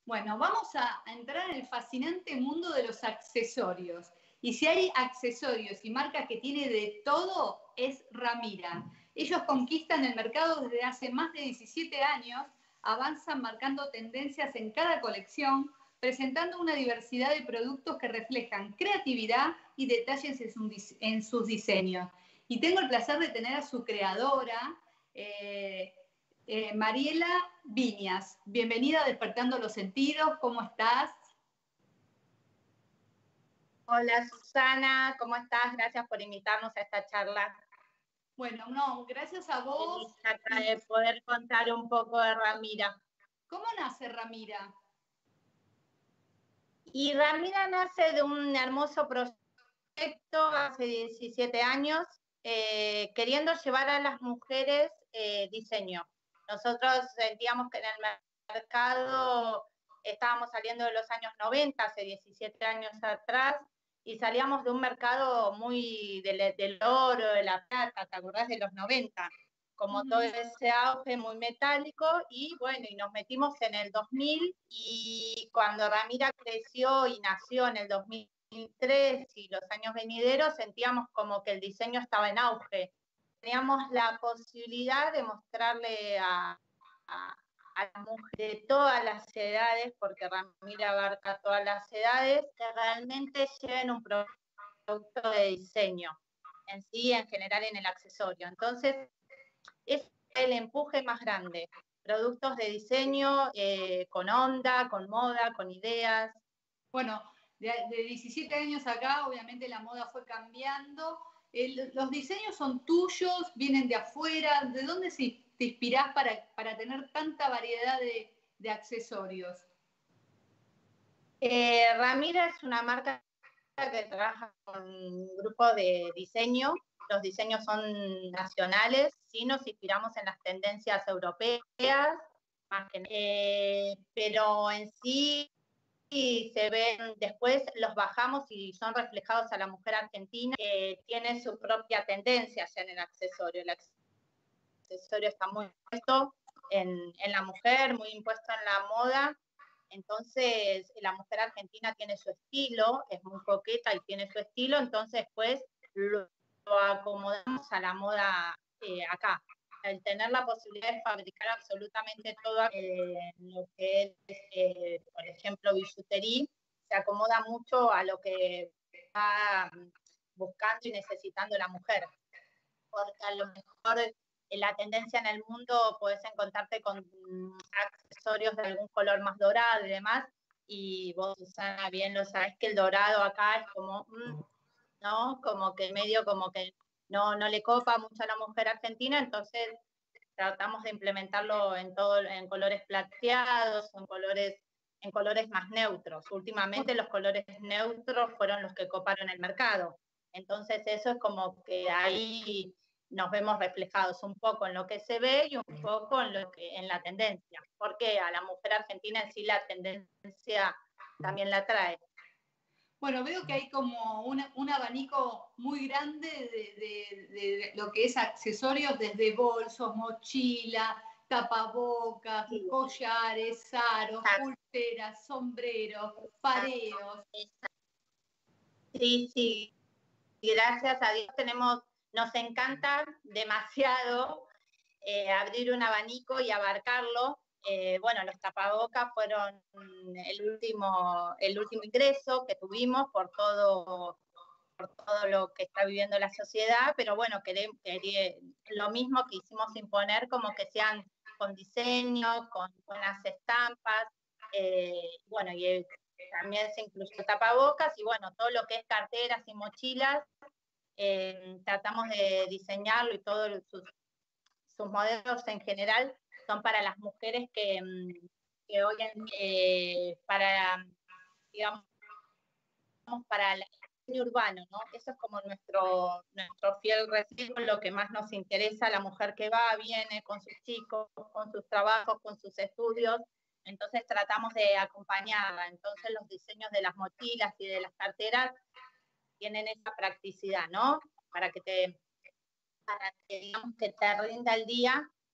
Bueno, vamos a entrar en el fascinante mundo de los accesorios. Y si hay accesorios y marcas que tiene de todo, es Ramira. Ellos conquistan el mercado desde hace más de 17 años, avanzan marcando tendencias en cada colección, presentando una diversidad de productos que reflejan creatividad y detalles en sus diseños. Y tengo el placer de tener a su creadora, eh, Mariela Viñas. Bienvenida a Despertando los Sentidos, ¿cómo estás? Hola Susana, ¿cómo estás? Gracias por invitarnos a esta charla. Bueno, no, gracias a vos. Feliz acá de poder contar un poco de Ramira. ¿Cómo nace Ramira? Y Ramira nace de un hermoso proyecto hace 17 años, queriendo llevar a las mujeres diseño. Nosotros sentíamos que en el mercado estábamos saliendo de los años 90, hace 17 años atrás, y salíamos de un mercado muy del oro, de la plata, ¿te acordás de los 90? Como todo ese auge muy metálico, y bueno, y nos metimos en el 2000, y cuando Ramira creció y nació en el 2003 y los años venideros, sentíamos como que el diseño estaba en auge. Teníamos la posibilidad de mostrarle a las mujeres de todas las edades, porque Ramira abarca todas las edades, que realmente lleven un producto de diseño en sí, en general en el accesorio. Entonces, es el empuje más grande. Productos de diseño con onda, con moda, con ideas. Bueno, de 17 años acá, obviamente la moda fue cambiando. ¿Los diseños son tuyos? ¿Vienen de afuera? ¿De dónde te inspirás para tener tanta variedad de accesorios? Ramira es una marca que trabaja con un grupo de diseño. Los diseños son nacionales, sí nos inspiramos en las tendencias europeas, pero en sí se ven, después los bajamos y son reflejados a la mujer argentina, que tiene su propia tendencia ya en el accesorio. El accesorio está muy impuesto en la mujer, muy impuesto en la moda. Entonces, la mujer argentina tiene su estilo, es muy coqueta y tiene su estilo, entonces pues lo acomodamos a la moda acá. El tener la posibilidad de fabricar absolutamente todo lo que es, por ejemplo, billutería, se acomoda mucho a lo que está buscando y necesitando la mujer. Porque a lo mejor la tendencia en el mundo puedes encontrarte con accesorios de algún color más dorado y demás, y vos, Susana, bien lo sabés que el dorado acá es como, ¿no? Como que medio como que no le copa mucho a la mujer argentina, entonces tratamos de implementarlo en colores plateados, en colores más neutros. Últimamente los colores neutros fueron los que coparon el mercado. Entonces eso es como que ahí nos vemos reflejados un poco en lo que se ve y un poco en la tendencia. Porque a la mujer argentina en sí la tendencia también la trae. Bueno, veo que hay como un abanico muy grande de lo que es accesorios, desde bolsos, mochila, tapabocas, Sí. collares, aros, pulseras, sombreros, pareos. Sí, gracias a Dios nos encanta demasiado abrir un abanico y abarcarlo. Bueno, los tapabocas fueron el último ingreso que tuvimos por todo lo que está viviendo la sociedad, pero bueno, lo mismo que hicimos imponer, como que sean con diseño, con las estampas, bueno, y también se incluyó tapabocas, y bueno, todo lo que es carteras y mochilas, tratamos de diseñarlo, y todos sus modelos en general son para las mujeres que hoy para, digamos, para el diseño urbano, ¿no? Eso es como nuestro fiel residuo, lo que más nos interesa, la mujer que va, viene con sus chicos, con sus trabajos, con sus estudios, entonces tratamos de acompañarla. Entonces los diseños de las mochilas y de las carteras tienen esa practicidad, ¿no? Para que digamos que te rinda el día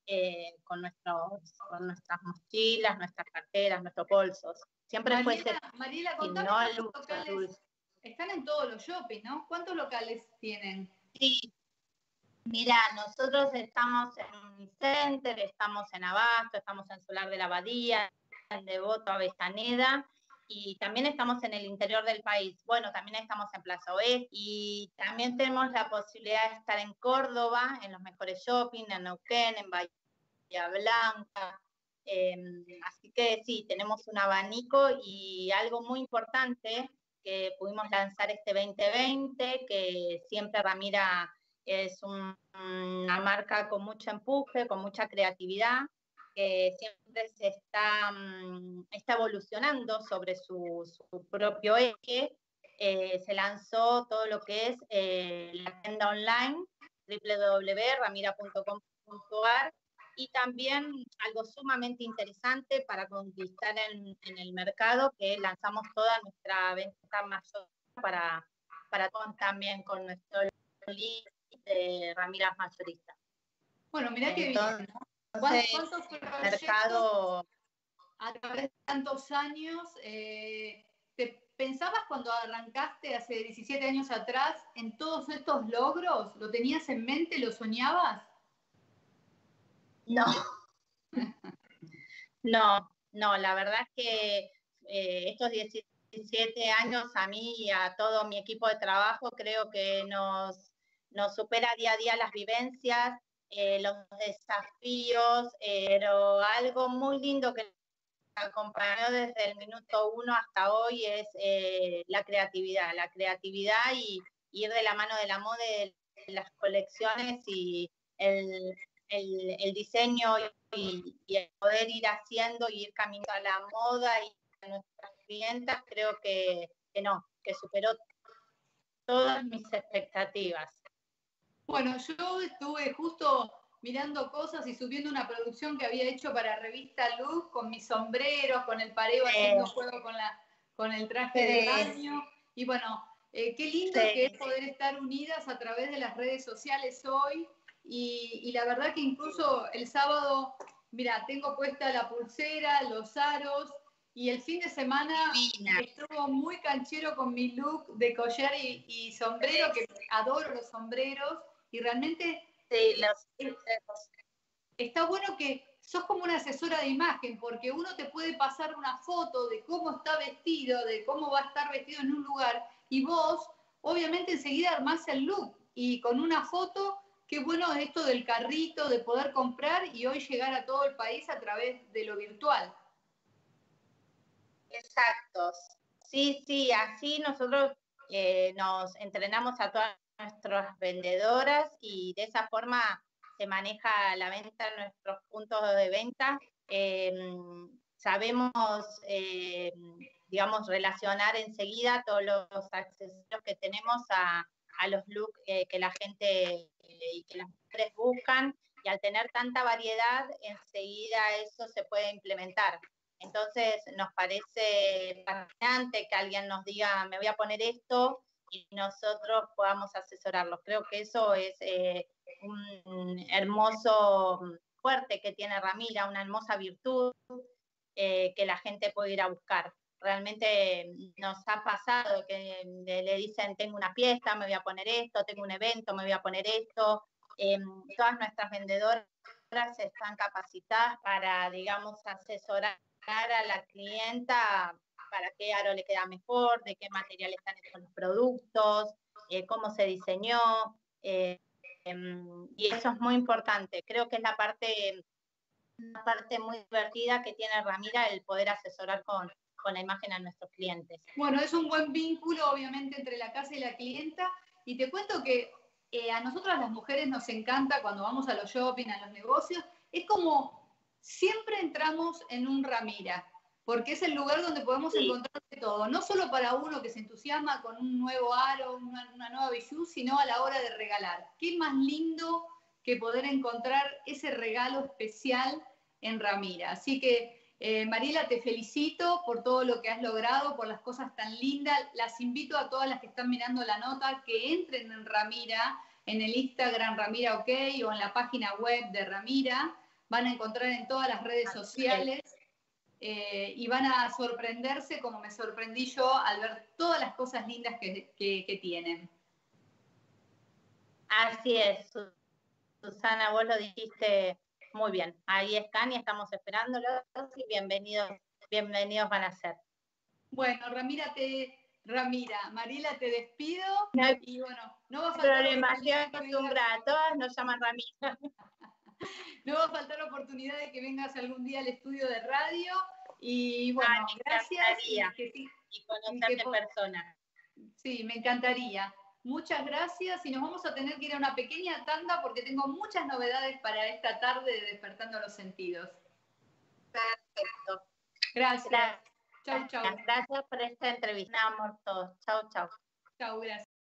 con nuestras mochilas, nuestras carteras, nuestros bolsos. Siempre fue ese, Mariela, y contame no el cuántos uso locales dulce. están en todos los shopping, ¿no? ¿Cuántos locales tienen? Sí, mira, nosotros estamos en Unicenter, estamos en Abasto, estamos en Solar de la Abadía, en Devoto, Avellaneda, y también estamos en el interior del país. Bueno, también estamos en Plaza Oeste, y también tenemos la posibilidad de estar en Córdoba, en los mejores shopping, en Neuquén, en Bahía Blanca. Así que sí, tenemos un abanico, y algo muy importante que pudimos lanzar este 2020, que siempre Ramira es una marca con mucho empuje, con mucha creatividad, que siempre está evolucionando sobre su propio eje. Se lanzó todo lo que es la tienda online, www.ramira.com.ar, y también algo sumamente interesante para conquistar en el mercado, que lanzamos toda nuestra venta mayor para también con nuestro link de Ramira Mayorista. Bueno, mirá qué bien, ¿no? ¿Cuántos proyectos mercado a través de tantos años? ¿Te pensabas cuando arrancaste hace 17 años atrás en todos estos logros? ¿Lo tenías en mente? ¿Lo soñabas? No. No, la verdad es que estos 17 años a mí y a todo mi equipo de trabajo creo que nos supera día a día las vivencias, los desafíos, pero algo muy lindo que nos acompañó desde el minuto 1 hasta hoy es la creatividad y ir de la mano de la moda, de las colecciones y el diseño y el poder ir haciendo y ir caminando a la moda y a nuestras clientas, creo que superó todas mis expectativas. Bueno, yo estuve justo mirando cosas y subiendo una producción que había hecho para Revista Luz con mis sombreros, con el pareo haciendo juego con el traje de baño. Y bueno, qué lindo que es poder estar unidas a través de las redes sociales hoy. Y la verdad que incluso el sábado, mira, tengo puesta la pulsera, los aros, y el fin de semana estuvo muy canchero con mi look de collar y sombrero, que adoro los sombreros. Y realmente está bueno que sos como una asesora de imagen, porque uno te puede pasar una foto de cómo está vestido, de cómo va a estar vestido en un lugar, y vos, obviamente, enseguida armás el look. Y con una foto, qué bueno es esto del carrito, de poder comprar y hoy llegar a todo el país a través de lo virtual. Exacto. Sí, así nosotros nos entrenamos a todas nuestras vendedoras y de esa forma se maneja la venta en nuestros puntos de venta. Sabemos, digamos, relacionar enseguida todos los accesorios que tenemos a los looks que la gente y que las mujeres buscan, y al tener tanta variedad, enseguida eso se puede implementar. Entonces nos parece fascinante que alguien nos diga, me voy a poner esto, y nosotros podamos asesorarlos. Creo que eso es un hermoso fuerte que tiene Ramira, una hermosa virtud que la gente puede ir a buscar. Realmente nos ha pasado que le dicen, tengo una fiesta, me voy a poner esto, tengo un evento, me voy a poner esto. Todas nuestras vendedoras están capacitadas para, digamos, asesorar a la clienta para qué aro le queda mejor, de qué material están hechos los productos, cómo se diseñó, y eso es muy importante. Creo que es una parte muy divertida que tiene Ramira, el poder asesorar con la imagen a nuestros clientes. Bueno, es un buen vínculo, obviamente, entre la casa y la clienta, y te cuento que a nosotras las mujeres nos encanta cuando vamos a los shopping, a los negocios, es como siempre entramos en un Ramira, porque es el lugar donde podemos encontrar de todo, no solo para uno que se entusiasma con un nuevo aro, una nueva bijou, sino a la hora de regalar. Qué más lindo que poder encontrar ese regalo especial en Ramira. Así que, Mariela, te felicito por todo lo que has logrado, por las cosas tan lindas. Las invito a todas las que están mirando la nota que entren en Ramira, en el Instagram Ramira OK o en la página web de Ramira, van a encontrar en todas las redes sociales. Y van a sorprenderse como me sorprendí yo al ver todas las cosas lindas que tienen. Así es, Susana, vos lo dijiste muy bien. Ahí están y estamos esperándolos y bienvenidos van a ser. Bueno, Mariela, te despido. No hay y bueno, no va a faltar problema, oportunidad que vengas. todas nos llaman Ramira. No va a faltar oportunidad de que vengas algún día al estudio de radio. Y bueno, gracias. Y conocerte en persona. Sí, me encantaría. Muchas gracias y nos vamos a tener que ir a una pequeña tanda porque tengo muchas novedades para esta tarde de Despertando los Sentidos. Perfecto. Gracias. Chau, chau. Gracias por esta entrevista, amor, todos. Chau, chau. Chau, gracias.